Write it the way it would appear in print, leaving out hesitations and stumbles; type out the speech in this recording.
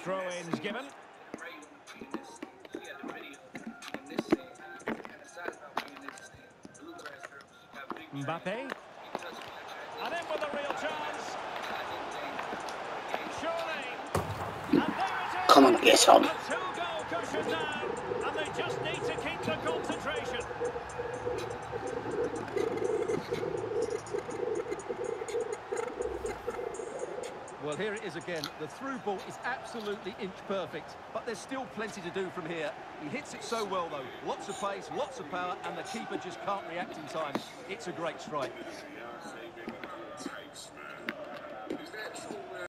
throw-ins given. Mbappe. And in with a real chance. Surely. And there it is. Come on, get some. A two-goal cushion now. And they just need to keep the concentration. Well, here it is again. The through ball is absolutely inch perfect, but there's still plenty to do from here. He hits it so well, though. Lots of pace, lots of power, and the keeper just can't react in time. It's a great strike.